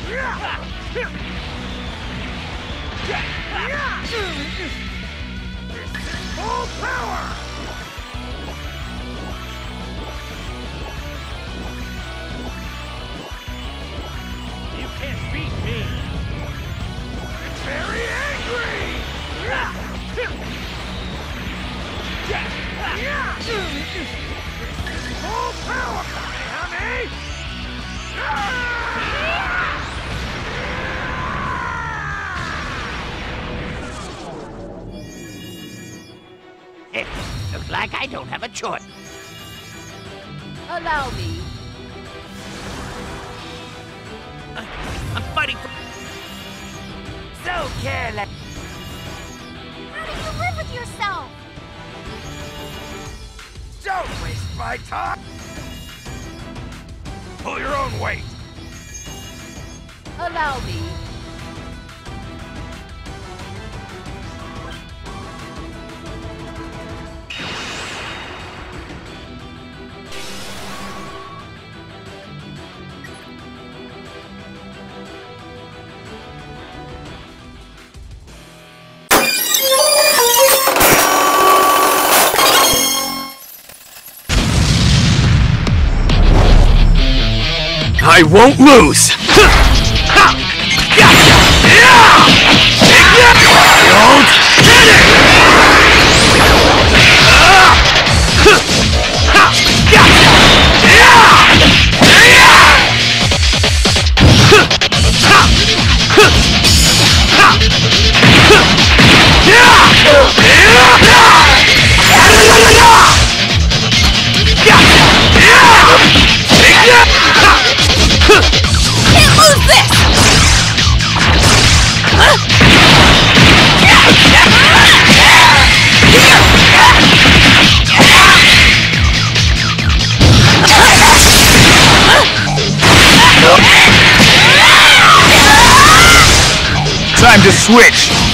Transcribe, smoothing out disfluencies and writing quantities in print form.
Full power! You can't beat me! Very angry! Full power! Kamehameha! It looks like I don't have a choice. Allow me. I'm fighting for... So careless. How do you live with yourself? Don't waste my time! Pull your own weight! Allow me. I won't lose! Time to switch!